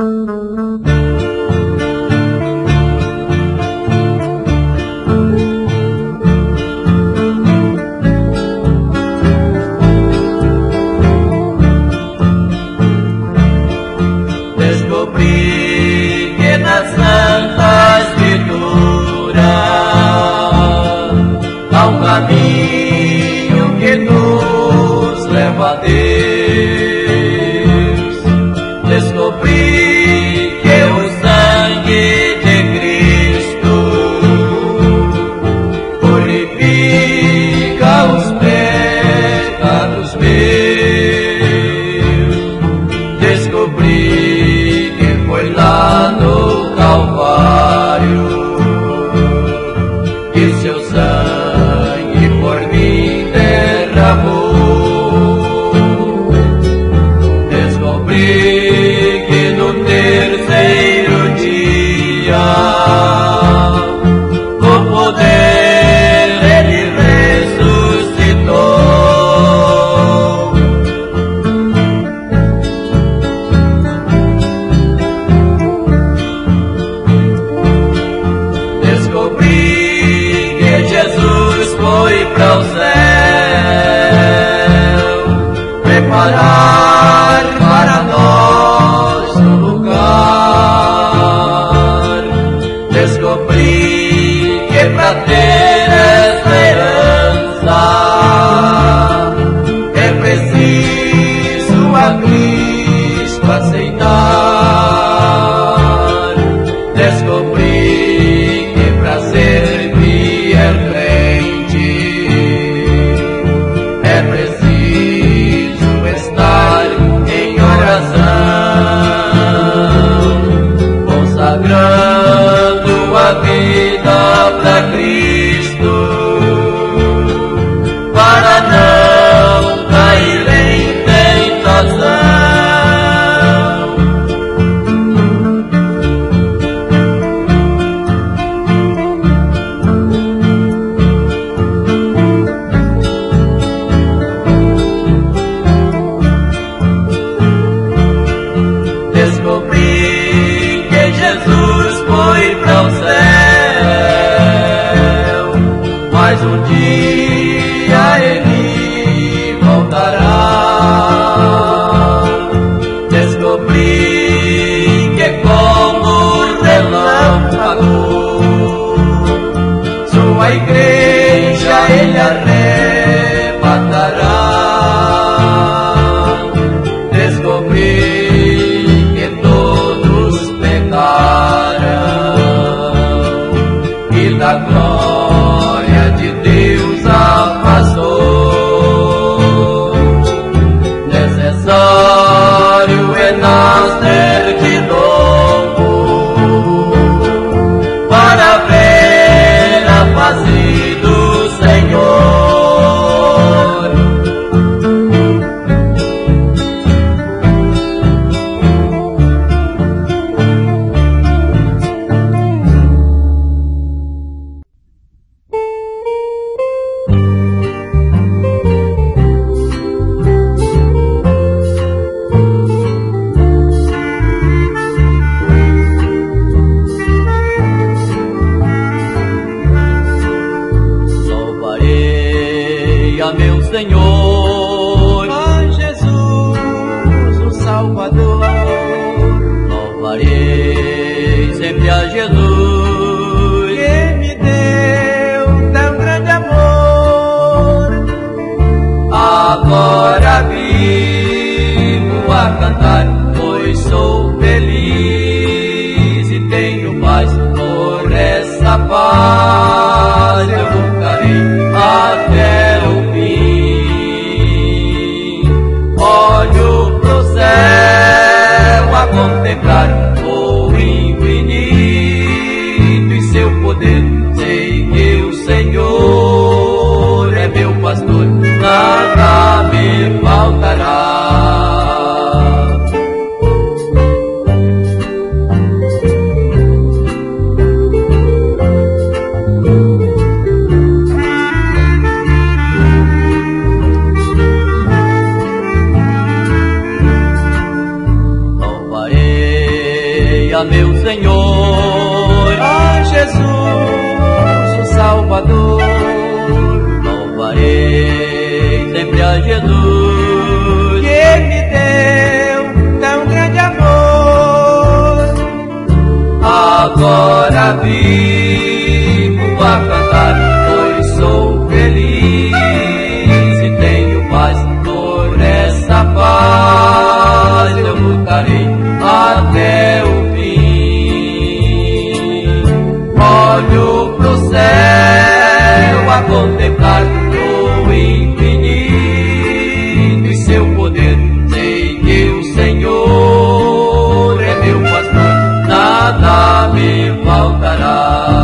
Descobri que nas Santas Escrituras há um caminho que nos leva a Deus. Descobri que o sangue de Cristo purifica os pecados meus. Descobri que foi lá no Calvário que seu sangue por mim derramou. Descobri que no terceiro dia com poder ele ressuscitou. Descobri que Jesus foi para o céu preparar para nós um lugar. Descobri que para ter essa herança é preciso a Cristo aceitar. Descobri que para ser fiel crente é preciso estar em oração, consagrando a vida para Cristo, para não cair em tentação. Descobri que Jesus foi para o céu, mas um dia ele voltará. Descobri que como relâmpago sua igreja ele arrebatará. Descobri que todos pecaram e da glória de Deus afastou. Necessário é nascer de novo para ver a face do Senhor. Louvarei a meu Senhor, a Jesus, o Salvador. Louvarei sempre a Jesus, que me deu tão grande amor. Agora vivo a cantar, pois sou feliz e tenho paz. Por essa paz eu lutarei até o fim. Olho pro céu a contemplar o infinito e seu poder. Sei que o Senhor é meu pastor, nada me a meu Senhor, a Jesus, o Salvador. Louvarei sempre a Jesus, que me deu tão grande amor. Agora vivo a cantar, pois sou feliz e tenho paz. Por essa paz eu lutarei até o fim. Olho pro céu a contemplar o infinito e seu poder. Sei que o Senhor é meu pastor, nada me faltará.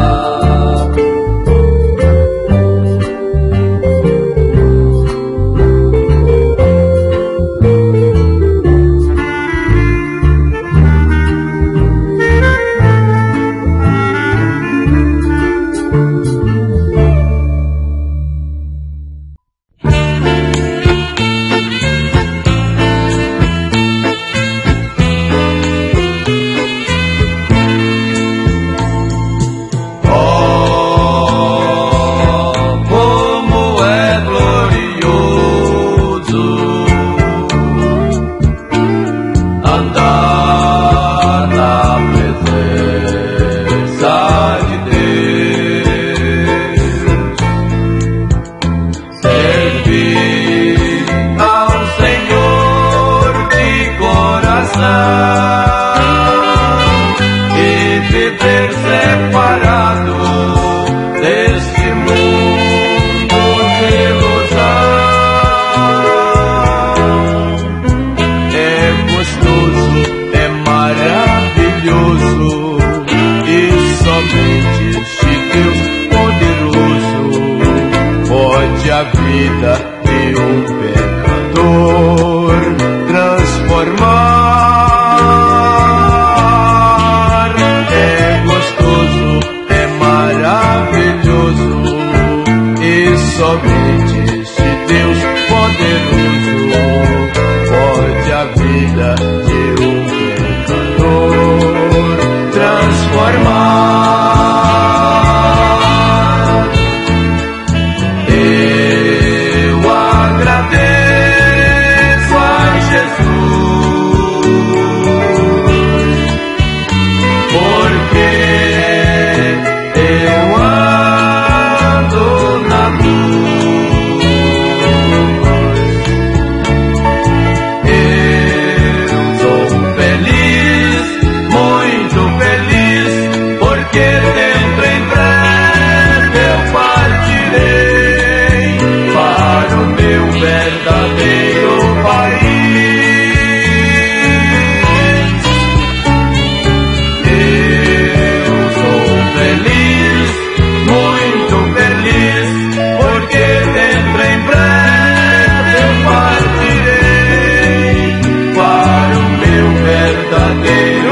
A vida de um pecador transformar. É gostoso, é maravilhoso, e somente este Deus poderoso pode a vida de um pecador transformar. Verdadeiro país, eu sou feliz, muito feliz, porque dentro em breve eu partirei para o meu verdadeiro